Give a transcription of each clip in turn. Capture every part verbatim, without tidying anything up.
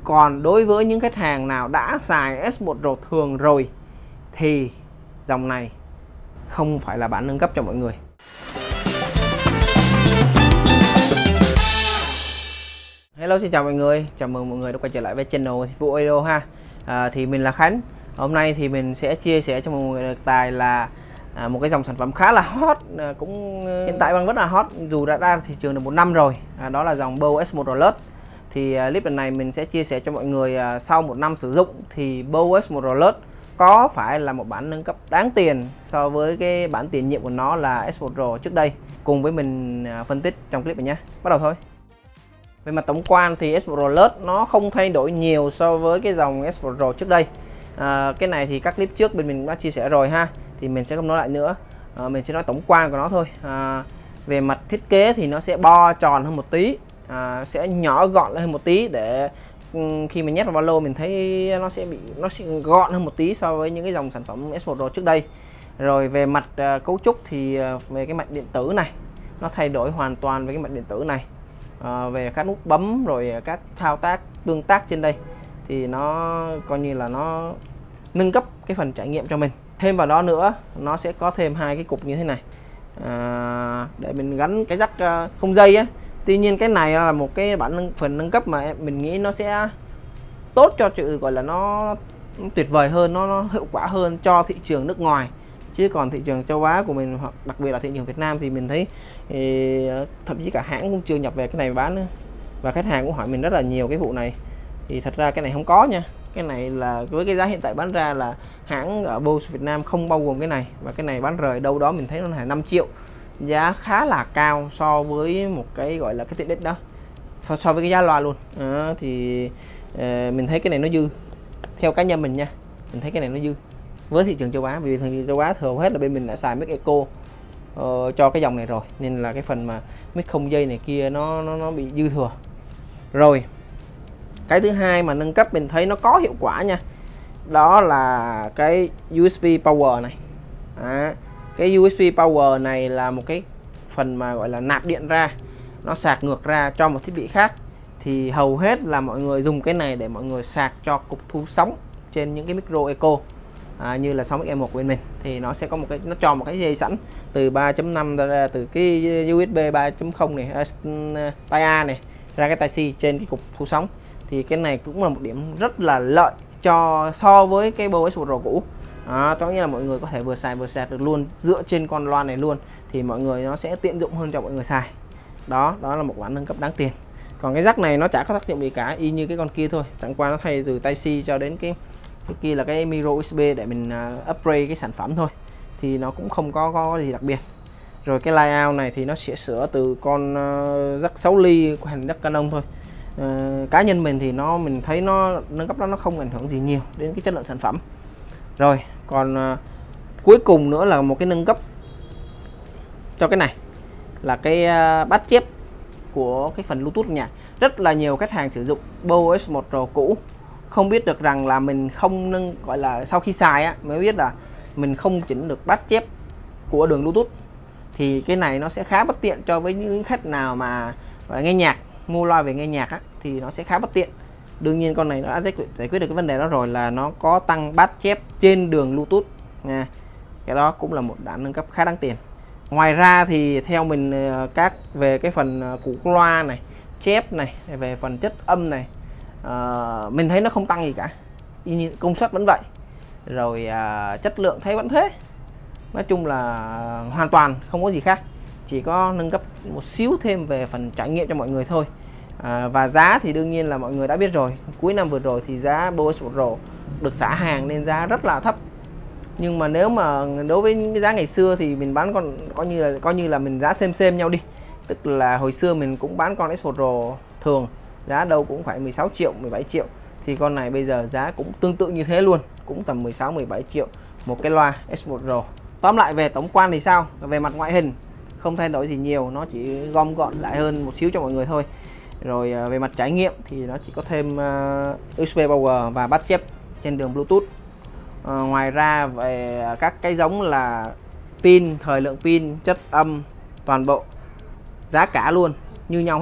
Còn đối với những khách hàng nào đã xài S một Pro thường rồi thì dòng này không phải là bản nâng cấp cho mọi người. Hello, xin chào mọi người, chào mừng mọi người đã quay trở lại với channel Vụ Audio ha. À, thì mình là Khánh. Hôm nay thì mình sẽ chia sẻ cho mọi người được tài là à, một cái dòng sản phẩm khá là hot, à, cũng hiện tại đang rất là hot dù đã ra thị trường được một năm rồi. À, đó là dòng Bow S một Pro Plus. Thì à, clip lần này mình sẽ chia sẻ cho mọi người à, sau một năm sử dụng thì Bow S một Pro Plus có phải là một bản nâng cấp đáng tiền so với cái bản tiền nhiệm của nó là S một Pro trước đây. Cùng với mình à, phân tích trong clip này nhé. Bắt đầu thôi. Về mặt tổng quan thì S một Pro Plus nó không thay đổi nhiều so với cái dòng S một Pro trước đây. À, cái này thì các clip trước bên mình đã chia sẻ rồi ha, thì mình sẽ không nói lại nữa. À, mình sẽ nói tổng quan của nó thôi. À, về mặt thiết kế thì nó sẽ bo tròn hơn một tí, à, sẽ nhỏ gọn hơn một tí để um, khi mình nhét vào ba lô mình thấy nó sẽ bị nó sẽ gọn hơn một tí so với những cái dòng sản phẩm S một Pro trước đây. Rồi về mặt uh, cấu trúc thì uh, về cái mặt điện tử này nó thay đổi hoàn toàn với cái mặt điện tử này. À, về các nút bấm rồi các thao tác tương tác trên đây thì nó coi như là nó nâng cấp cái phần trải nghiệm cho mình. Thêm vào đó nữa nó sẽ có thêm hai cái cục như thế này, à, để mình gắn cái jack uh, không dây á. Tuy nhiên cái này là một cái bản nâng, phần nâng cấp mà mình nghĩ nó sẽ tốt cho chữ gọi là nó, nó tuyệt vời hơn, nó, nó hiệu quả hơn cho thị trường nước ngoài. Chứ còn thị trường châu Á của mình hoặc đặc biệt là thị trường Việt Nam thì mình thấy thì thậm chí cả hãng cũng chưa nhập về cái này bán nữa. Và khách hàng cũng hỏi mình rất là nhiều cái vụ này. Thì thật ra cái này không có nha. Cái này là với cái giá hiện tại bán ra là hãng ở Bose Việt Nam không bao gồm cái này. Và cái này bán rời đâu đó mình thấy nó là năm triệu. Giá khá là cao so với một cái gọi là cái tiện ích đó, so với cái giá loa luôn. À, thì uh, mình thấy cái này nó dư. Theo cá nhân mình nha, mình thấy cái này nó dư với thị trường châu Á, vì thị trường châu Á thường hết là bên mình đã xài mic Eco uh, cho cái dòng này rồi, nên là cái phần mà mic không dây này kia nó nó nó bị dư thừa. Rồi cái thứ hai mà nâng cấp mình thấy nó có hiệu quả nha, đó là cái u ét bê power này. À, cái u ét bê power này là một cái phần mà gọi là nạp điện ra, nó sạc ngược ra cho một thiết bị khác. Thì hầu hết là mọi người dùng cái này để mọi người sạc cho cục thu sóng trên những cái micro Eco. À, như là sáu X E một của bên mình thì nó sẽ có một cái, nó cho một cái dây sẵn từ ba chấm năm ra, từ cái u ét bê ba chấm không này, tai A này ra cái tai C trên cái cục thu sóng. Thì cái này cũng là một điểm rất là lợi cho so với cái Bow S một Pro cũ. À, có nghĩa là mọi người có thể vừa xài vừa sạc được luôn dựa trên con loa này luôn, thì mọi người nó sẽ tiện dụng hơn cho mọi người xài. Đó, đó là một bản nâng cấp đáng tiền. Còn cái jack này nó chả có tác dụng gì cả, y như cái con kia thôi, chẳng qua nó thay từ tai C cho đến cái cái kia là cái micro u ét bê để mình uh, upgrade cái sản phẩm thôi, thì nó cũng không có, có gì đặc biệt. Rồi cái layout này thì nó sẽ sửa từ con uh, jack sáu ly của hành jack Canon thôi. Uh, cá nhân mình thì nó mình thấy nó nâng cấp đó nó không ảnh hưởng gì nhiều đến cái chất lượng sản phẩm. Rồi còn uh, cuối cùng nữa là một cái nâng cấp cho cái này là cái uh, bát chép của cái phần Bluetooth nhạc. Rất là nhiều khách hàng sử dụng Bow S một Pro cũ không biết được rằng là mình không nâng, gọi là sau khi xài á mới biết là mình không chỉnh được bát chép của đường Bluetooth. Thì cái này nó sẽ khá bất tiện cho với những khách nào mà gọi là nghe nhạc, mua loa về nghe nhạc á, thì nó sẽ khá bất tiện. Đương nhiên con này nó đã giải quyết, giải quyết được cái vấn đề đó rồi, là nó có tăng bát chép trên đường Bluetooth nha. Cái đó cũng là một bản nâng cấp khá đáng tiền. Ngoài ra thì theo mình các về cái phần củ loa này, chép này, về phần chất âm này, Uh, mình thấy nó không tăng gì cả, công suất vẫn vậy, rồi uh, chất lượng thấy vẫn thế. Nói chung là hoàn toàn không có gì khác, chỉ có nâng cấp một xíu thêm về phần trải nghiệm cho mọi người thôi. uh, Và giá thì đương nhiên là mọi người đã biết rồi, cuối năm vừa rồi thì giá Bow S một Pro được xả hàng nên giá rất là thấp. Nhưng mà nếu mà đối với những cái giá ngày xưa thì mình bán con coi như là coi như là mình giá xem xem nhau đi, tức là hồi xưa mình cũng bán con S một Pro thường giá đâu cũng phải mười sáu triệu, mười bảy triệu, thì con này bây giờ giá cũng tương tự như thế luôn, cũng tầm mười sáu, mười bảy triệu một cái loa S một Pro. Tóm lại về tổng quan thì sao? Về mặt ngoại hình không thay đổi gì nhiều, nó chỉ gom gọn lại hơn một xíu cho mọi người thôi. Rồi về mặt trải nghiệm thì nó chỉ có thêm uh, u ét bê power và bắt chép trên đường Bluetooth. Uh, ngoài ra về các cái giống là pin, thời lượng pin, chất âm, toàn bộ giá cả luôn như nhau hết.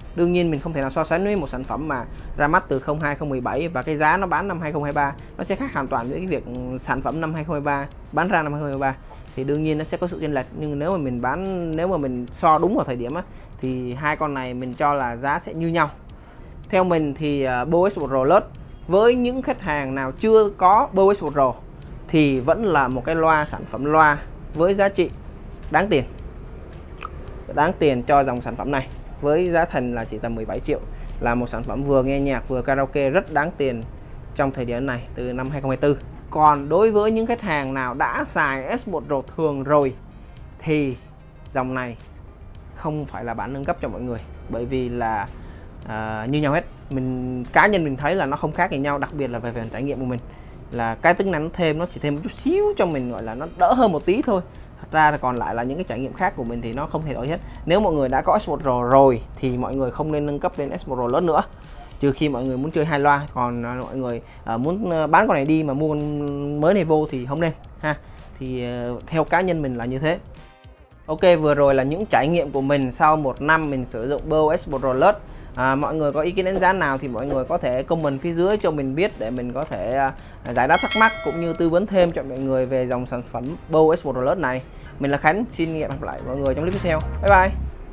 Đương nhiên mình không thể nào so sánh với một sản phẩm mà ra mắt từ không hai không một bảy và cái giá nó bán năm hai không hai ba nó sẽ khác hoàn toàn với cái việc sản phẩm năm hai không hai ba bán ra năm hai không hai ba. Thì đương nhiên nó sẽ có sự chênh lệch, nhưng nếu mà mình bán nếu mà mình so đúng vào thời điểm á, thì hai con này mình cho là giá sẽ như nhau. Theo mình thì uh, bê ô ét Pro Plus với những khách hàng nào chưa có bê ô ét Pro thì vẫn là một cái loa sản phẩm loa với giá trị đáng tiền. Đáng tiền cho dòng sản phẩm này với giá thành là chỉ tầm mười bảy triệu, là một sản phẩm vừa nghe nhạc vừa karaoke rất đáng tiền trong thời điểm này từ năm hai không hai tư. Còn đối với những khách hàng nào đã xài S một Pro thường rồi thì dòng này không phải là bản nâng cấp cho mọi người, bởi vì là à, như nhau hết. Mình cá nhân mình thấy là nó không khác gì nhau, đặc biệt là về phần trải nghiệm của mình, là cái tính năng nó thêm nó chỉ thêm một chút xíu cho mình, gọi là nó đỡ hơn một tí thôi. Thật ra là còn lại là những cái trải nghiệm khác của mình thì nó không thay đổi hết. Nếu mọi người đã có S một Pro rồi thì mọi người không nên nâng cấp lên S một Pro lớn nữa, trừ khi mọi người muốn chơi hai loa. Còn mọi người uh, muốn bán con này đi mà mua con mới này vô thì không nên ha. Thì uh, theo cá nhân mình là như thế. Ok, vừa rồi là những trải nghiệm của mình sau một năm mình sử dụng bê ô ét Pro Plus. À, mọi người có ý kiến đánh giá nào thì mọi người có thể comment phía dưới cho mình biết để mình có thể uh, giải đáp thắc mắc cũng như tư vấn thêm cho mọi người về dòng sản phẩm bê ô ét Pro Plus này. Mình là Khánh, xin hẹn gặp lại mọi người trong clip tiếp theo. Bye bye.